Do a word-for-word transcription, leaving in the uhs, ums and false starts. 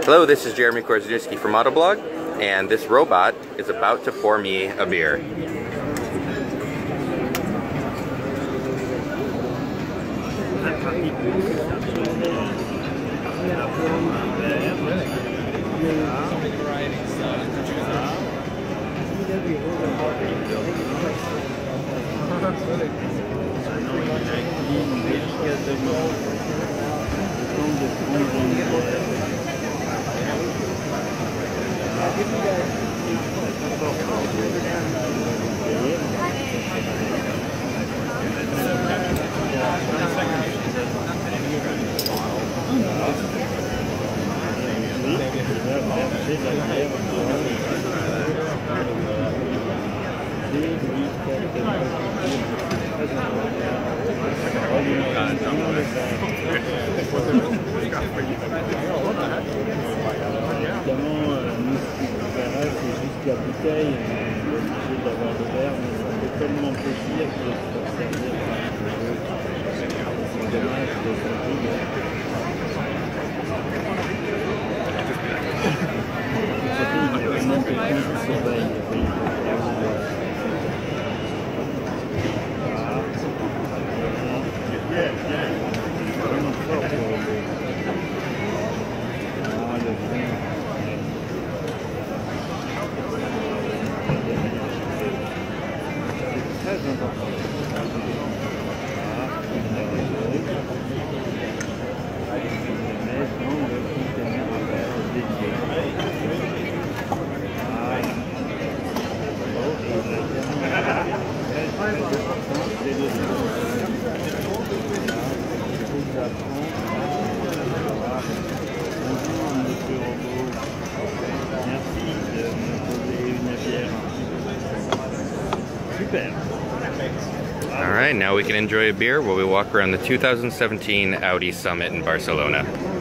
Hello, this is Jeremy Korzeniewski from Autoblog, and this robot is about to pour me a beer. La bouteille, on est obligé d'avoir le verre, mais ça fait tellement plaisir que ça servir. C'est dommage de sortir. Surtout, il y a vraiment quelqu'un qui surveille. C'est vraiment fort pour le. Ah, le vin. Très important. Maintenant, le conteneur à verre dédié. Voilà. Très très important, c'est le son. Bonjour, monsieur Robot. Merci de me poser une bière. Super. All right, now we can enjoy a beer while we walk around the two thousand seventeen Audi Summit in Barcelona.